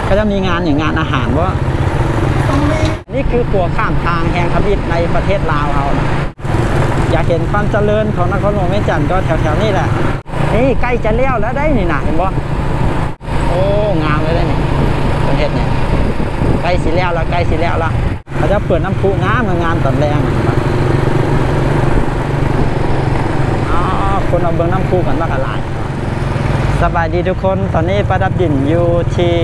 ก็จะมีงานอย่างงานอาหารว่านี่คือขัวข้ามทางแห่งทวีปในประเทศลาวเรานะอยากเห็นความเจริญของนครหลวงเวียงจันทร์ก็แถวๆนี้แหละนี่ใกล้จะเลี้ยวแล้วได้นี่นะเห็นบ่โอ้งามเลยได้นี่ประเทศเนี่ยใกล้สิเลี้ยวแล้วใกล้สิเลี้ยวแล้วเขาจะเปิดน้ำพุงามตอนแรงคนเอาเบื้องน้ำพุกันมากหลายสบายดีทุกคนตอนนี้ประดับดินอยู่ที่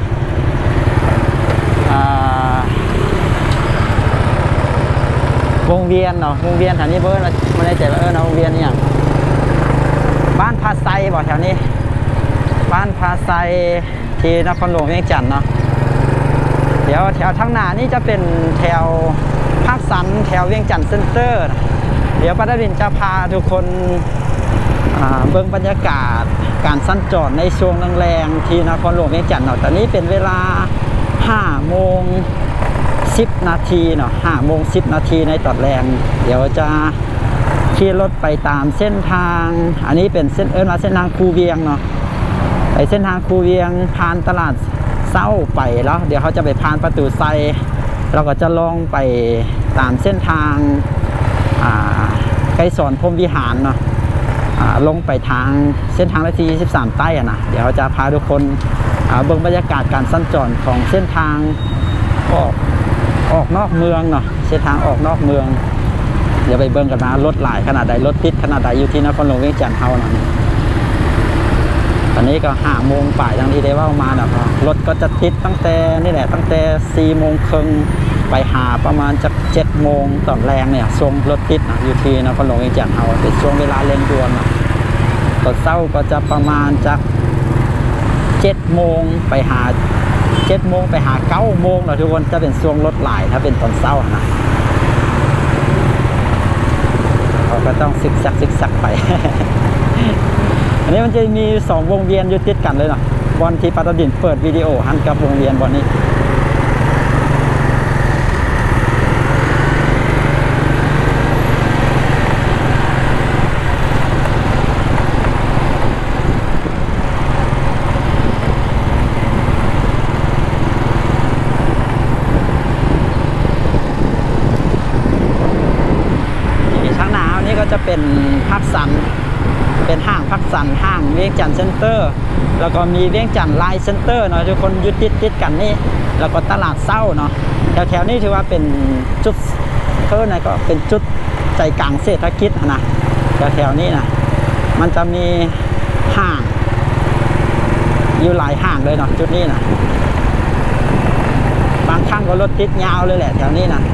วงเวียนเนาะวงเวียนแถวนี้เบิ้ลไม่ได้ใจว่าเนาะวงเวียนเนี่ยบ้านพาไซบอกแถวนี้บ้านพาไซที่นครหลวงเวียงจันทร์เนาะเดี๋ยวแถวทางหน้านี่จะเป็นแถวภาคสันแถวเวียงจันทร์เซ็นเตอร์เดี๋ยวประดับดินจะพาทุกคนเบื้องบรรยากาศการสั้นจอดในช่วงแรงๆที่นครหลวงเวียงจันทร์เนาะตอนนี้เป็นเวลา5 โมง 10 นาทีเนาะ5 โมง 10 นาทีในตอนแรงเดี๋ยวจะขี่รถไปตามเส้นทางอันนี้เป็นเส้นมาเส้นทางคูเวียงเนาะไปเส้นทางคูเวียงผ่านตลาดเศร้าไปแล้วเดี๋ยวเขาจะไปผ่านประตูไซเราก็จะลองไปตามเส้นทางไกรสอนพรหมวิหารเนาะลงไปทางเส้นทางที่23ใต้นะเดี๋ยวจะพาทุกคนเบิ่งบรรยากาศการสัญจรของเส้นทางออกนอกเมืองเนาะเส้นทางออกนอกเมืองเดี๋ยวไปเบิ่งกันนะรถหลายขนาดใดรถติดขนาดใดอยู่ที่นครหลวงเวียงจันทร์เฮานะตอนนี้ก็5 โมงป่ายอย่างที่ได้ว่ามาแล้วรถก็จะติดตั้งแต่นี่แหละตั้งแต่4 โมงครึ่งไปหาประมาณจาก7 โมงตอนแรงเนี่ยช่วงรถติดนะอยู่ที่นครหลวงเวียงจันทร์เอาเป็นช่วงเวลาเร่งด่วนนะตอนเช้าก็จะประมาณจาก7 โมงไปหา9 โมงนะทุกคนจะเป็นช่วงรถหลายถ้าเป็นตอนเช้านะเราก็ต้องซิกซักไป อันนี้มันจะมี2 วงเวียนอยู่ติดกันเลยเนาะบอลที่ปัตตานีเปิดวิดีโอหันกับวงเวียนบอลนี้จะเป็นภาคสันเป็นห้างภาคสันห้างเวียงจันทร์เซ็นเตอร์แล้วก็มีเวียงจันทร์ไลน์เซ็นเตอร์เนาะทุกคนยึดติดกันนี่แล้วก็ตลาดเศร้าเนาะแถวนี้ถือว่าเป็นจุดนะก็เป็นจุดใจกลางเศรษฐกิจนะแถวนี้นะมันจะมีห้างอยู่หลายห้างเลยเนาะจุดนี้นะบางครั้งก็รถติดยาวเลยแหละแถวนี้นะ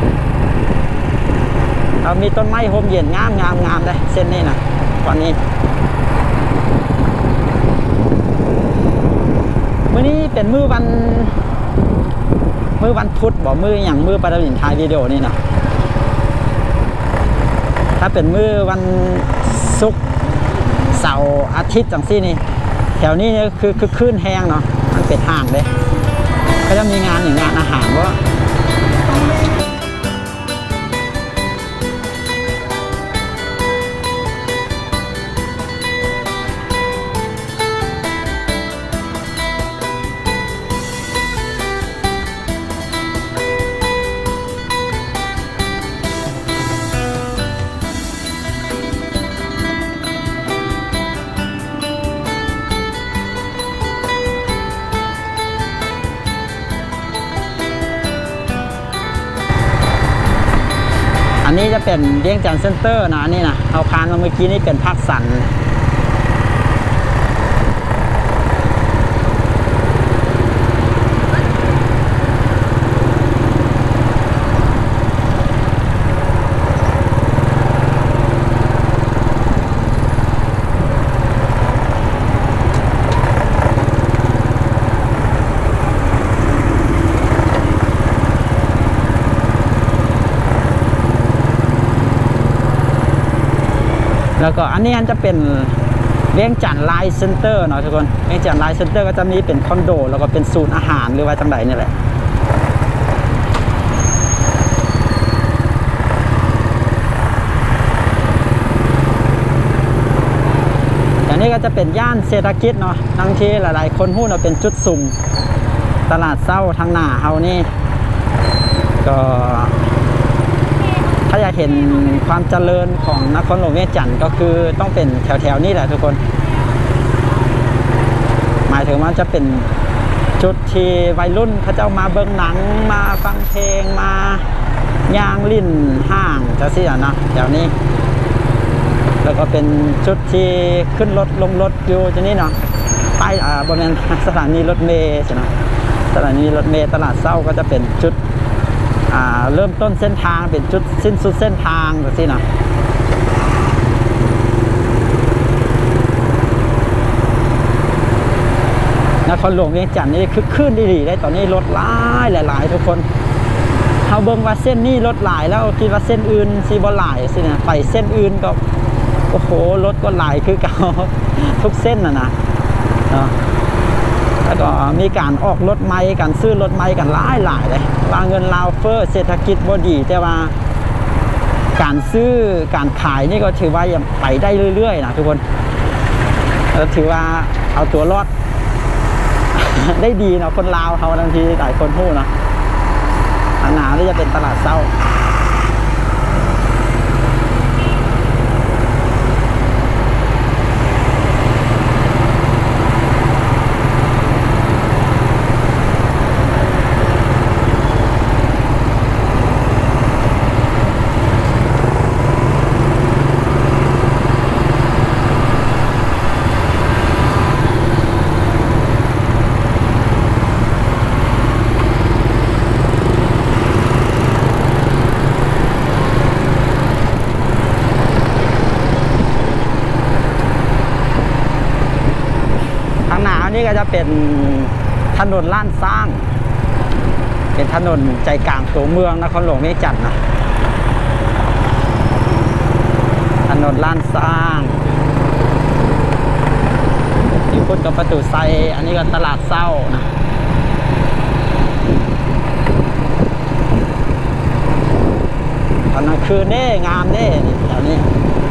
มีต้นไม้โฮมเย็นงามเลยเส้นนี้นะวันนี้มื้อนี้เป็นมื้อวันพุธบอกมื้ออย่างมื้อประดิษฐ์ถ่ายวิดีโอนี่นะถ้าเป็นมื้อวันศุกร์เสาร์อาทิตย์จังซี่นี่แถวนี้คือคลื่นแห้งเนาะมันเป็นห้างเลยก็จะมีงานอย่างงานอาหารว่าอันนี้จะเป็นเวียงจันทร์เซ็นเตอร์นะนี่นะเอาพานมาเมื่อกี้นี่เป็นภาคสันแล้วก็อันนี้จะเป็นเวียงจันทร์ไลน์เซ็นเตอร์เนาะทุกคนเวียงจันทร์ไลน์เซ็นเตอร์ก็จะมีเป็นคอนโดแล้วก็เป็นศูนย์อาหารหรือว่าจังใดนี่แหละอย่างนี้ก็จะเป็นย่านเศรษฐกิจเนาะทั้งที่หลายๆคนหู้เนาะเป็นจุดสุ่มตลาดเศร้าทางหน้าเฮานี่ก็ถ้าอยากเห็นความเจริญของนครหลวงเวียงจันทร์ก็คือต้องเป็นแถวๆนี้แหละทุกคนหมายถึงว่าจะเป็นจุดที่วัยรุ่นเขาเจ้ามาเบิ่งหนังมาฟังเพลงมาย่างลิ้นห้างจะสินะแถวนี้แล้วก็เป็นจุดที่ขึ้นรถลงรถอยู่ที่นี่เนาะป้ายบริเวณสถานีรถเมล์ใช่ไหมสถานีรถเมล์ตลาดเศร้าก็จะเป็นจุดเริ่มต้นเส้นทางเป็นจุดสิ้นสุดเส้นทางแบบนี้นะนครหลวงเวียงจันทร์นี่คึกคืนดีๆได้ตอนนี้รถหลายทุกคนเขาเบิ่งว่าเส้นนี้รถหลายแล้วคิดว่าเส้นอื่นซีบอหลายสินะไปเส้นอื่นก็โอ้โหรถก็หลายคือเก่าทุกเส้นนะแล้วก็มีการออกรถใหม่การซื้อรถใหม่กันหลายเลยว่าเงินลาวเฟ้อเศรษฐกิจบ่ดีแต่ว่าการซื้อการขายนี่ก็ถือว่ายังไปได้เรื่อยๆนะทุกคนแล้วถือว่าเอาตัวรอด ได้ดีเนาะคนลาวเขาบางทีหลายคนพูดนะหนาที่จะเป็นตลาดเศร้านี่ก็จะเป็นถนนล้านสร้างเป็นถนนใจกลางตัวเมืองนครหลวงเวียงจันทร์นะถนนล้านสร้างอยู่พุทธกับประตูไซอันนี้ก็ตลาดเศร้านะตอนกลางคืนนี่งามนี่แถวนี้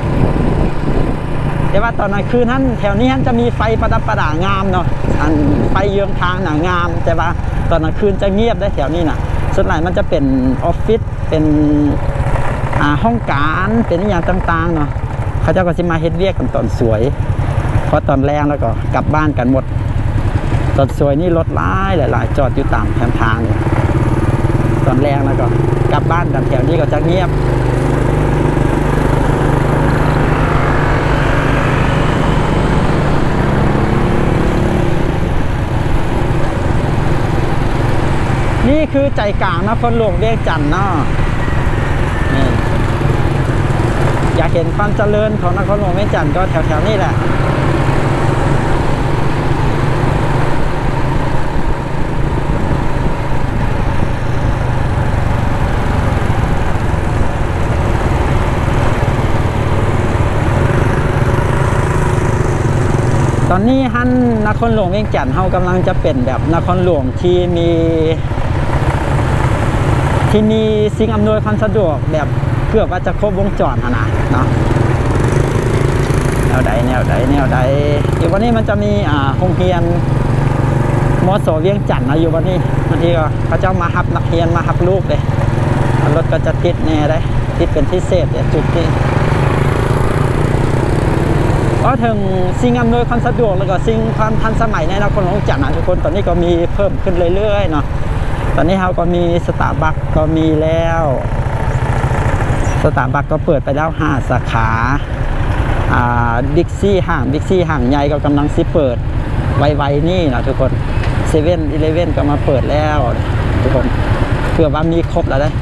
แต่ว่าตอนกลางคืนนั้นแถวนี้จะมีไฟประดับประดางามเนาะอันไฟเยืองทางหนางามแต่ว่าตอนกลางคืนจะเงียบได้แถวนี้นะส่วนใหญ่มันจะเป็นออฟฟิศเป็นห้องการเป็นอย่างต่างๆเนาะเขาเจ้าก็จะมาเฮ็ดเวียกกันตอนสวยพอตอนแรงแล้วก็กลับบ้านกันหมดตอนสวยนี่รถหลายจอดอยู่ตามแคมทางตอนแรงแล้วก็กลับบ้านกันแถวนี้ก็จะเงียบนี่คือใจกลางนครหลวงเวียงจันทร์เนาะนี่อยากเห็นความเจริญของนครหลวงเวียงจันทร์ก็แถวๆนี้แหละตอนนี้ฮั่นนครหลวงเวียงจันทร์เขากำลังจะเป็นแบบนครหลวงที่มีสิ่งอำนวยความสะดวกแบบเกือบว่าจะครบวงจรนะเนาะแนวใดอยู่วันนี้มันจะมีโรงเรียนมส.เวียงจันทร์นะอยู่วันนี้บางทีก็เขาเจ้ามาฮับนักเรียนมาฮับลูกเลยรถก็จะติดแน่ได้ติดเป็นพิเศษเนี่ยจุดที่ก็ถึงสิ่งอำนวยความสะดวกแล้วก็สิ่งความทันสมัยในนครหลวงเวียงจันทร์นะทุกคนตอนนี้ก็มีเพิ่มขึ้นเรื่อยๆเนาะตอนนี้เราก็มีสตาร์บัคก็มีแล้วสตาร์บัคก็เปิดไปแล้ว5 สาขาบิ๊กซี่ห้างใหญ่ก็กำลังเปิดไวๆนี่นะทุกคน7-11ก็มาเปิดแล้วทุกคนเพื่อว่ามีครบแล้วได้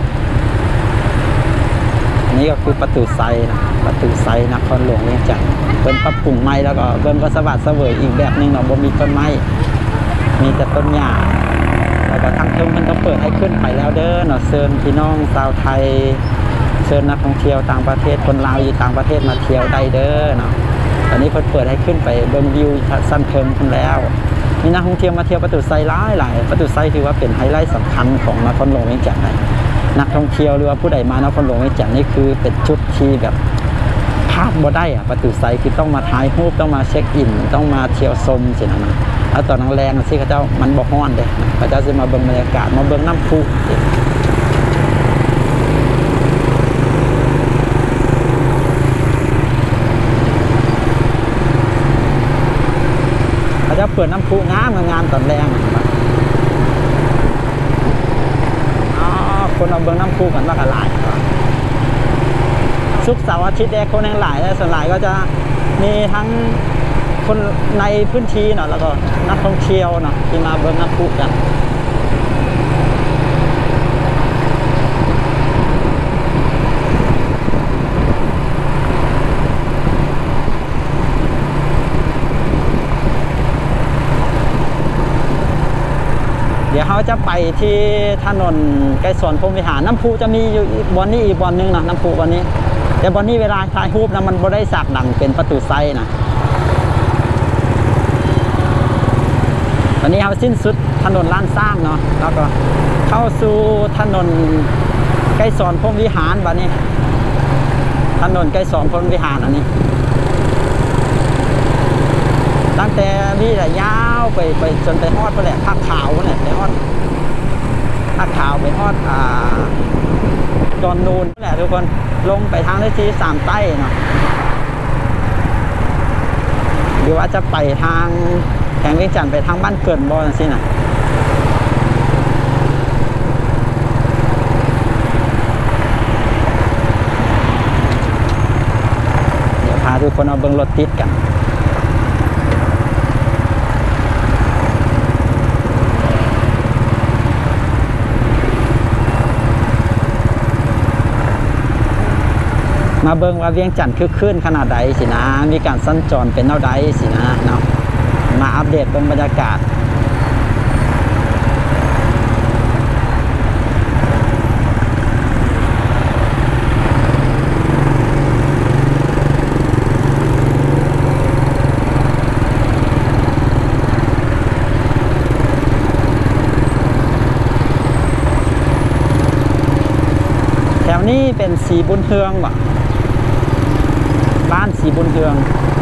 นี่ก็คือประตูไซนะประตูไซนครหลวงเวียงจันทร์เป็นปรับปรุงใหม่แล้วก็เบิ่งก็สวัสดิ์เสวยอีกแบบนึงเนาะบ่มีต้นไม้มีแต่ต้นหญ้าแล้วก็ทางเทิงมันก็เปิดให้ขึ้นไปแล้วเด้อเนาะเชิญพี่น้องชาวไทยเชิญนักท่องเที่ยวต่างประเทศคนลาวอยู่ต่างประเทศมาเที่ยวได้เด้อเนาะตอนนี้เพิ่นเปิดให้ขึ้นไปเบิ่งวิวสั้นเทิงขึ้นแล้วมีนักท่องเที่ยวมาเที่ยวประตูไซหลายประตูไซถือว่าเป็นไฮไลท์สำคัญของนครหลวงเวียงจันทร์นักท่องเที่ยวหรือว่าผู้ใดมานครหลวงเวียงจันทร์นี่คือเป็นจุดที่แบบพลาดบ่ได้ประตูไซคือต้องมาถ่ายรูปต้องมาเช็คอินต้องมาเที่ยวชมสินะแล้วตอนแรงๆสิเขาเจ้ามันบ่ฮ้อนเด้เขาเจ้าสิมาเบิ่งบรรยากาศมาเบิ่งน้ำพุเขาเจ้าเปิดน้ำพุงามตอนแรงคนมาเบิ่งน้ำพุกันว่ากันหลายศุกร์เสาร์อาทิตย์คนแห่งหลายและส่วนหลายก็จะมีทั้งคนในพื้นที่เนาะแล้วก็นักท่องเที่ยวเนาะที่มาเบิ่งน้ำพุกันเดี๋ยวเขาจะไปที่ถนนใกล้สวนพรหมวิหารน้ำพุจะมีอยู่บอนนี้อีกบอนนึงนะน้ำพุบอนนี้แต่บอนนี้เวลาถ่ายรูปนะมันบ่ได้สากดังเป็นประตูไซนะวันนี้เขาสิ้นสุดถนนล้านสร้างเนาะแล้วก็เข้าสู่ถนนใกล้สวนพรหมวิหารวันนี้ถนนใกล้สวนพรหมวิหารอันนี้ตั้งแต่นี่แหละยาวไปจนไปฮอดไปแหละภาคขาวไปแหละไปฮอดภาคขาวไปฮอดจอนนูนแหละทุกคนลงไปทางที่สามใต้เนาะหรือว่าจะไปทางแขวงเวียงจันทร์ไปทางบ้านเกิดบอลสินะเดี๋ยวพาทุกคนเอาเบิ้งรถติดกันมาเบิ่งว่าเวียงจันทร์คือขึ้นขนาดใดสินะมีการสัญจรเป็นเท่าใดสินะเนาะมาอัปเดตเบิ่งบรรยากาศแถวนี้เป็นสีบุญเฮืองว่ะบ้านสีบุญเฮือง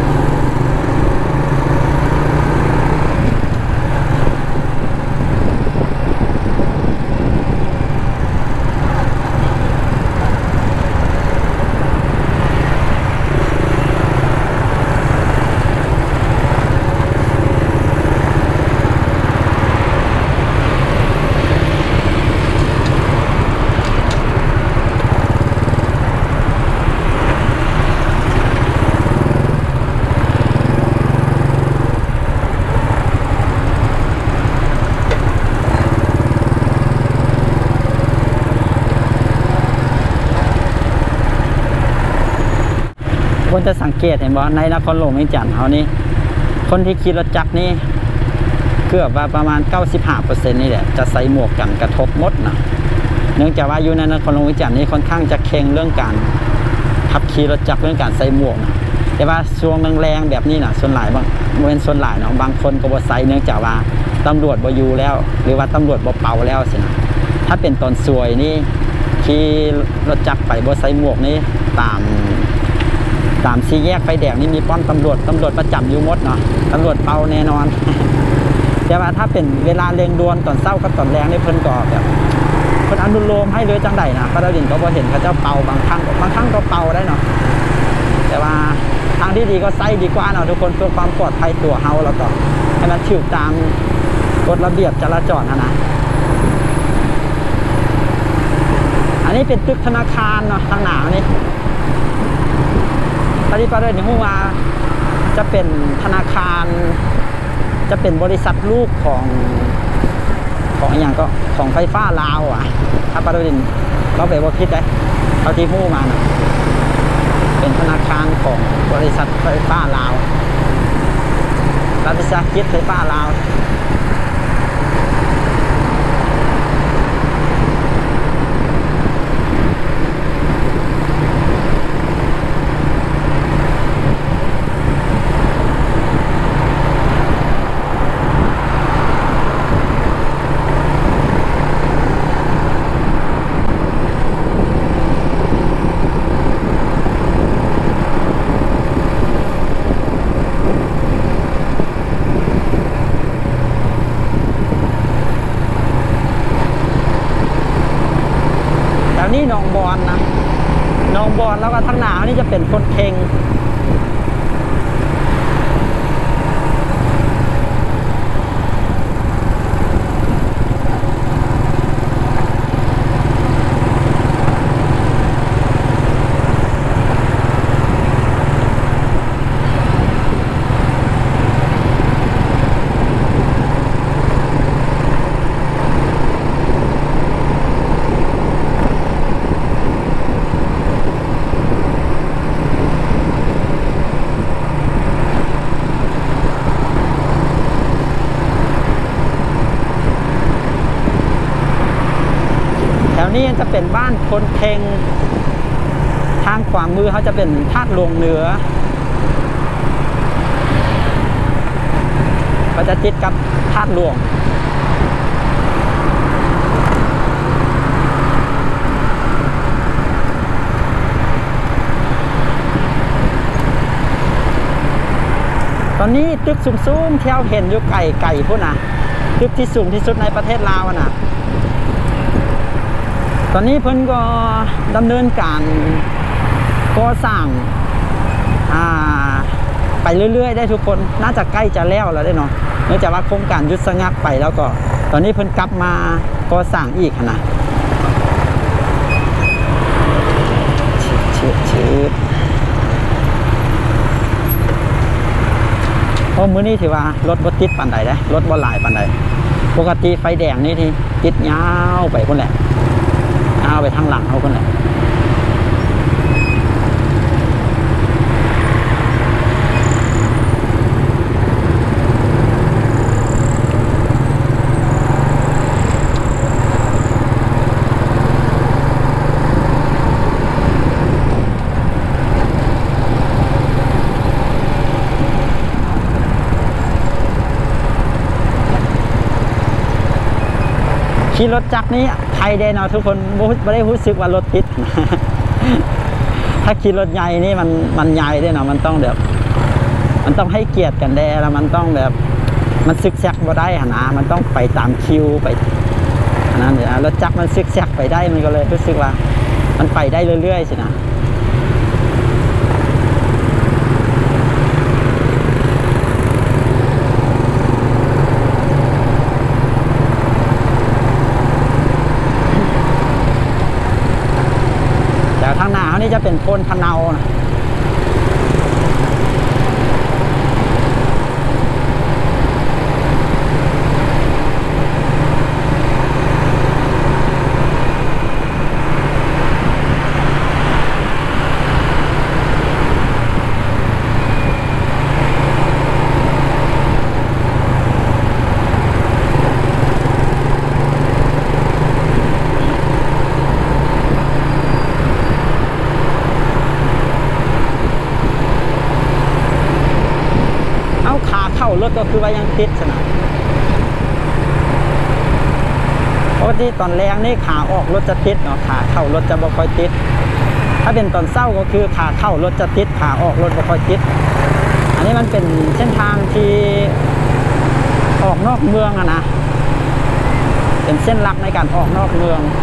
คนจะสังเกตเห็นว่าในนครหลวงเวียงจันทร์เขานี่คนที่ขี่รถจักรนี่เกือบว่าประมาณ 95% นี่แหละจะใส่หมวกกันกระทบหมดนะเนื่องจากว่าอยู่ในนครหลวงเวียงจันทร์นี่ค่อนข้างจะเข่งเรื่องการขับขี่รถจักรเรื่องการใส่หมวกนะแต่ว่าช่วงแรงๆแบบนี้นะส่วนหลายบางเว้นส่วนหลายเนาะบางคนก็บ่ใส่เนื่องจากว่าตำรวจบ่อยู่แล้วหรือว่าตำรวจบ่เป่าแล้วสินะถ้าเป็นตอนสวยนี่ขี่รถจักรไปบ่ใส่หมวกนี่ตามสี่แยกไฟแดงนี่มีป้อมตำรวจประจำอยู่หมดเนาะตำรวจเป่าแน่นอนแต่ว่าถ้าเป็นเวลาเร่งด่วนตอนเช้ากับตอนแรงนี่เพิ่นก็แบบเพิ่นอนุโลมให้เลยจังใดนะพระดาวดินก็บ่เห็นเขาเจ้าเป่าบางครั้งก็เป่าได้เนาะแต่ว่าทางที่ดีก็ใส่ดีกว่าเนาะทุกคนเพื่อความปลอดภัยตัวเฮาแล้วก็ให้มันถูกตามกฎระเบียบจราจรนะอันนี้เป็นตึกธนาคารเนาะทางหน้านี่ตอนนี้ประเด็นที่ว่าจะเป็นธนาคารจะเป็นบริษัทลูกของอย่างก็ของไฟฟ้าลาวอ่ะถ้าประเด็นเราไปว่าคิดได้เขาที่หู้มานะเป็นธนาคารของบริษัทไฟฟ้าลาวรัฐวิสาหกิจไฟฟ้าลาว อนี้หนองบอนนะหนองบอนแล้วก็ทางหนาวนี่จะเป็นคนเค็งนี่จะเป็นบ้านคนเค็งทางขวามือเขาจะเป็นธาตุหลวงเหนือก็จะติดกับธาตุหลวงตอนนี้ตึกสูงๆที่เราเห็นอยู่ไก่พุ่นนะตึกที่สูงที่สุดในประเทศลาวนะตอนนี้เพิ่นก็ดำเนินการก่อสร้างไปเรื่อยๆได้ทุกคนน่าจะใกล้จะแล้วได้เนาะเนื่องจากว่าโครงการยุทธสงักไปแล้วก็ตอนนี้เพิ่นกลับมาก่อสร้างอีกนะเพราะมื้อนี้ถือว่ารถบ่ติดปานใดเด้รถบ่หลายปานใดปกติไฟแดงนี่ที่ติดยาวไปพุ่นแหละเอาไปทางหลังเขาคนแหละขี่รถจักรนี้ไทยได้เนาะทุกคนไม่ได้รู้สึกว่ารถติด ถ้าขี่รถใหญ่นี่มันใหญ่ด้วยเนาะมันต้องแบบมันต้องให้เกียรติกันแด้แล้วมันต้องแบบมันซึกแซกบ่ได้หนะมันต้องไปตามคิวไปนั่นรถจักรมันซึกแซกไปได้มันก็เลยรู้สึกว่ามันไปได้เรื่อยๆสินะทางหน้าเขานี่จะเป็นโพนพะเนานะรถก็คือว่ายังติดใช่ไหมปกติตอนแรงนี่ขาออกรถจะติดเนาะขาเข้ารถจะบ่ค่อยติดถ้าเป็นตอนเช้าก็คือขาเข้ารถจะติดขาออกรถบ่ค่อยติดอันนี้มันเป็นเส้นทางที่ออกนอกเมืองอะนะเป็นเส้นหลักในการออกนอกเมือง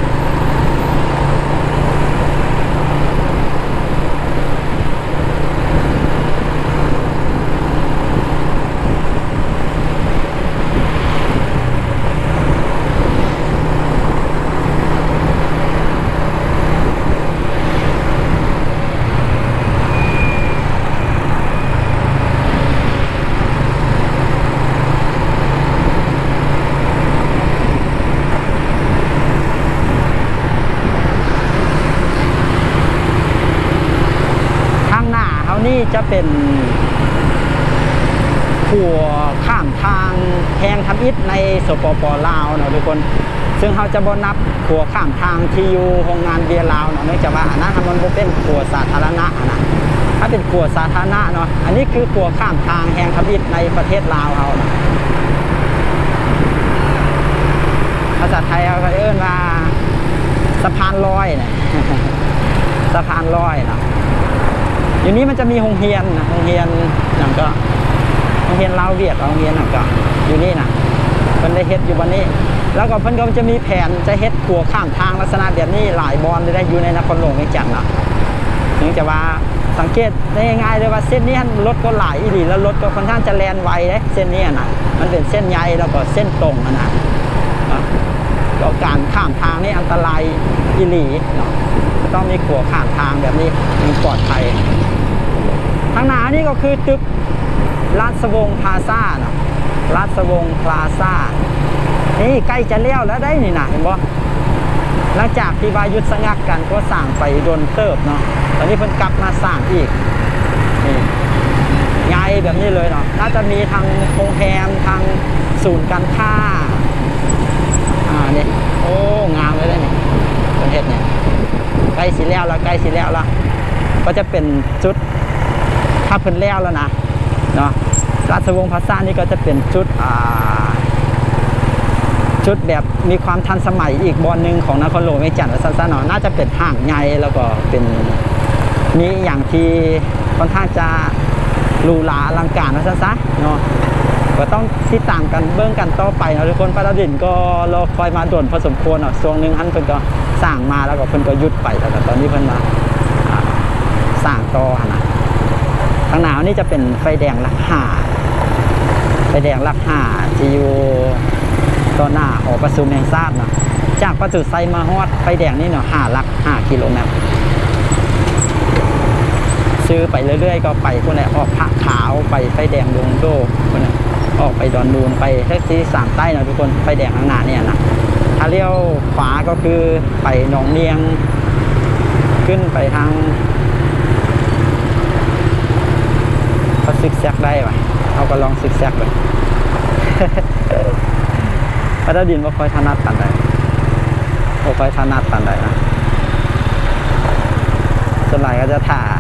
นี่จะเป็นขัวข้ามทางแหงทำอิฐในสปป.ลาวเนาะทุกคนซึ่งเขาจะบ่นับขัวข้ามทางที่อยู่โรงงานเบียร์ลาวเนาะเนื่องจากว่าอันนั้นมันบ่เป็นขัวสาธารณะนะถ้าเป็นขัวสาธารณะเนาะอันนี้คือขัวข้ามทางแหงทำอิฐในประเทศลาวเขานะภาษาไทยเขาเอิ้นว่าสะพานลอยนะสะพานลอยนะอยู่นี้มันจะมีโรงเรียนนะโรงเรียนนั่นก็โรงเรียนลาวเวียดโรงเรียนนั่นก็อยู่นี่นะมันได้เฮ็ดอยู่วันนี้แล้วก็เพิ่นก็จะมีแผนจะเฮ็ดขัวข้ามทางลักษณะแบบนี้หลายบอนได้อยู่ในนครหลวงเวียงจันทน์นะเนื่องจากว่าสังเกตได้ง่ายๆเลยว่าเส้นนี้รถก็หลายอีหลีแล้วรถก็ค่อนข้างจะแล่นไวเลยเส้นนี้นะมันเป็นเส้นใยแล้วก็เส้นตรงนะก็การข้ามทางนี่อันตรายอีหลีเนาะต้องมีขัวข้ามทางแบบนี้มันปลอดภัยทางหน้านี่ก็คือตึกราชวงศ์พลาซ่าเนาะราชวงศ์พลาซ่านี่ใกล้จะเลี้ยวแล้วได้นี่นะเห็นบ่หลังจากที่วายุทธสงักกันก็สร้างไปโดนเติบเนาะตอนนี้เพิ่นกลับมาสร้างอีกนี่ไงแบบนี้เลยเนาะน่าจะมีทางโรงแรมทางศูนย์การค้านี่โอ้งามเลยนี่เป็นเฮ็ดเนี่ยใกล้สิแล้วแล้วใกล้สิแล้วละก็จะเป็นจุดถ้าเพิ่นแล้วนะเนาะราชวงศ์พลาซ่านี่ก็จะเป็นจุดแบบมีความทันสมัยอีกบอนหนึ่งของนครหลวงเวียงจันทร์สั้นๆเนาะน่าจะเป็นห้างใหญ่แล้วก็เป็นมีอย่างที่ค่อนข้างจะหรูหราอลังการสั้นๆเนาะก็ต้องติดตามกันเบื้องกันต่อไปเนาะทุกคนปาราดินก็รอคอยมาด่วนพอสมควรเนาะช่วงนึงท่านเพิ่นก็สร้างมาแล้วก็เพิ่นก็หยุดไปแล้วก็ตอนนี้เพิ่นมาสร้างต่อนะทางหนาวนี่จะเป็นไฟแดงหลัก5ไฟแดงหลัก5ที่อยู่ต่อหน้าหอประชุมแห่งชาตินะจากประตูไซมาฮอดไฟแดงนี่เนาะ5 กิโลเมตรซื้อไปเรื่อยๆก็ไปคนไหนออกผาขาวไปไฟแดงดงโดคนนั้นออกไปดอนดูนไปแท็กซี่3ใต้นะทุกคนไฟแดงข้างหน้าเนี่ยนะถ้าเลี้ยวขวาก็คือไปหนองเนียงขึ้นไปทางเขาซิกแซกได้ไหมเขาก็ลองซิกแซกเลยพระดาดินว่าคอยถนัดปันใดว่าคอยถนัดปันใดนะส่วนใหญ่ก็จะถ่า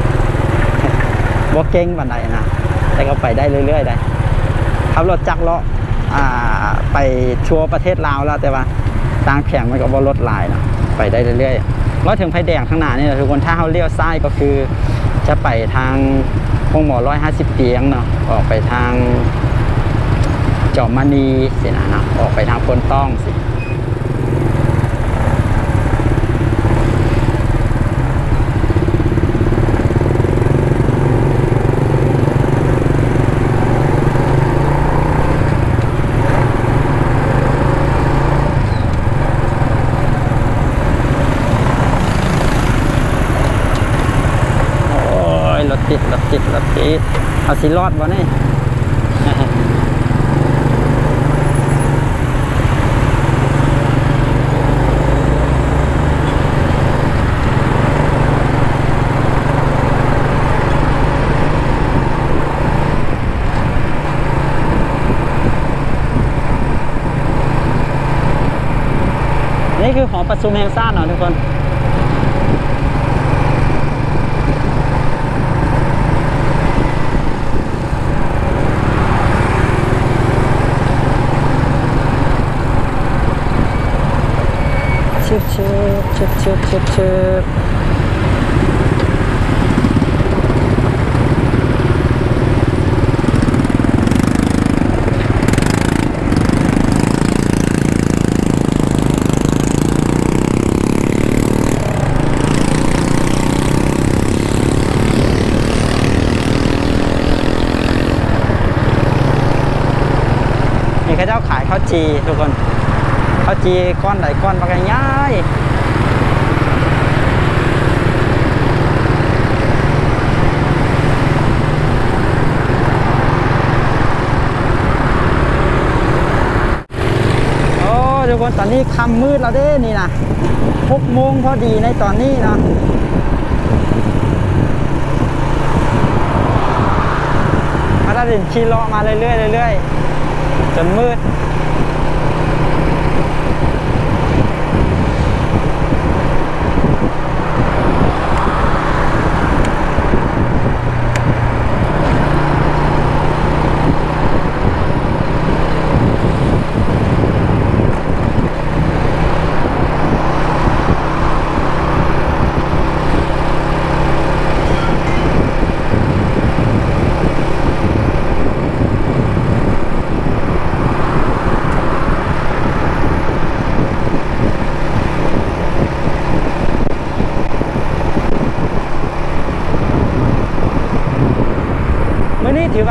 ว่าเก่งปันใดนะแต่ก็ไปได้เรื่อยๆได้ขับรถจักรเลาะไปทัวร์ประเทศลาวแล้วแต่ว่าทางแข็งมันก็บ่รถลายนะไปได้เรื่อยๆแล้วถึงไฟแดงข้างหน้านี่ทุกคนถ้าเขาเลี้ยวซ้ายก็คือจะไปทางพงหมอ150เตียงเนาะออกไปทางจอมมณีสินะออกไปทางพนต้องสิรถติดเอาสิรอดวะนี่นี่คือหอประชุมแห่งชาติเนาะทุกคนเชิบนี่เขาเจ้าขายข้าวจีทุกคนข้าวจีก้อนไหนก้อนปากง่ายทุกคนตอนนี้ค่ำมืดแล้วเด้นี่นะ6 โมงพอดีในตอนนี้นะพระดาดินขี่เลาะมาเรื่อยๆจนมืด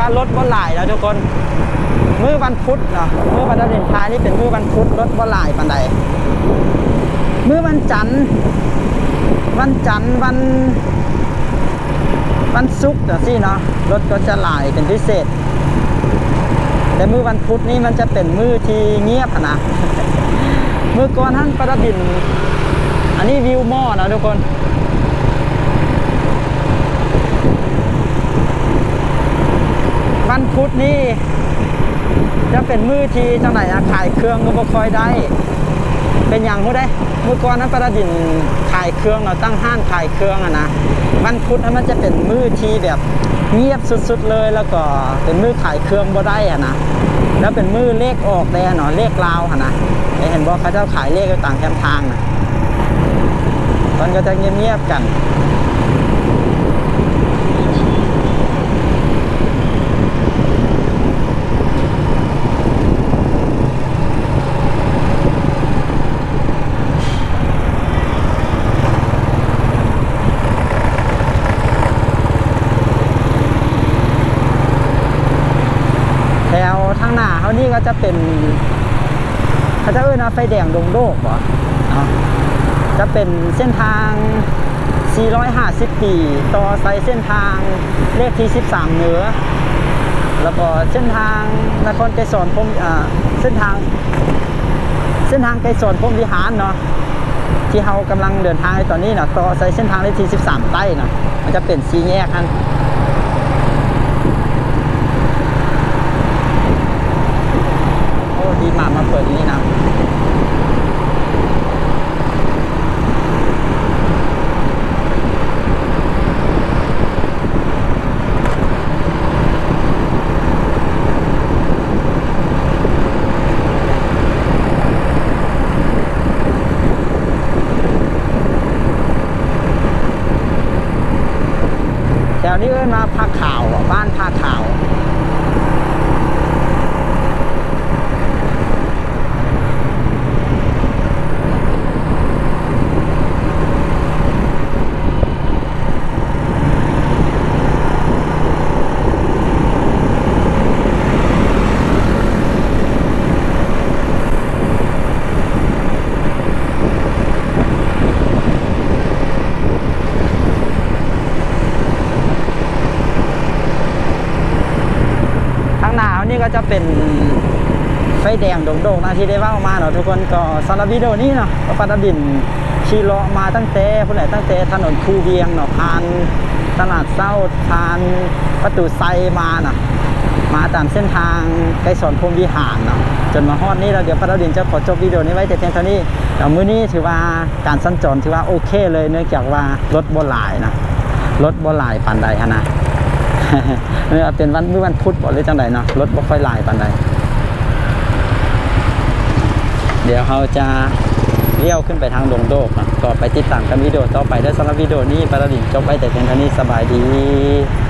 ารถบ่หลายแล้วทุกคนมื้อวันพุธเนาะมื้อวันดินทายนี่เป็นมื้อวันพุธรถบ่หลายปานใดมื้อวันจันทร์วันศุกร์จังซี่เนาะรถก็จะหลายเป็นพิเศษแต่มื้อวันพุธนี่มันจะเป็นมื้อที่เงียบนะ มื้อก่อนท่านประดินอันนี้วิวหม้อนะทุกคนวันพุธนี่จะเป็นมื้อที่เจ้าไหนขายเครื่องก็บ่ค่อยได้เป็นอย่างฮู้ได้มื้อก่อนนั้นประดินขายเครื่องเราตั้งห้านขายเครื่องนะวันพุธมันจะเป็นมื้อที่แบบเงียบสุดๆเลยแล้วก็เป็นมื้อขายเครื่องบ่ได้นะแล้วเป็นมื้อเลขออกได้เนาะเลขลาวนะเห็นบอกเขาเจ้าขายเลขต่างแคมทางนะมันก็จะเงียบๆกันแถวทางหน้าเขานี่ก็จะเป็นเขาจะนะไฟแดงดงโดกเหรอจะเป็นเส้นทาง450ปีต่อไซเส้นทางเลขที่13เหนือแล้วก็เส้นทางนครไกรสอนพรหมเส้นทางไกรสอนพรหมวิหารเนาะที่เรากำลังเดินทางในตอนนี้นะต่อไซเส้นทางเลขที่13ใต้นะมันจะเป็น4แยกกันโอ้ดีมากมาเปิดนี่นะแถวนี้มาผ้าขาวบ้านผ้าขาวนี่ก็จะเป็นไฟแดงโด่งๆนะที่ได้ว่ามาเนาะทุกคนก็สำหรับวิดีโอนี้เนาะปาตบินขี่เลาะมาตั้งแต่ถนนคูเวียงเนาะผ่านตลาดเศร้าผ่านประตูไซมาเนาะมาตามเส้นทางไกรสอนพรหมวิหารเนาะจนมาฮอดนี้เราเดี๋ยวปาตบินจะขอจบวิดีโอนี้ไว้แต่เพียงเท่านี้เดี๋ยวมื้อนี้ถือว่าการสัญจรถือว่าโอเคเลยเนื่องจากว่ารถบ่หลายนะรถบ่หลายปานใดนะเป็นวันพุธบ่หรือจังใดเนาะรถบ่ค่อยหลายปานใดเดี๋ยวเขาจะเลี้ยวขึ้นไปทางดงโดกนะก็ไปติดตามกันวิดีโอต่อไปได้สำหรับวิดีโอนี้ปาราดินจบไปแต่เพียงเท่านี้สบายดี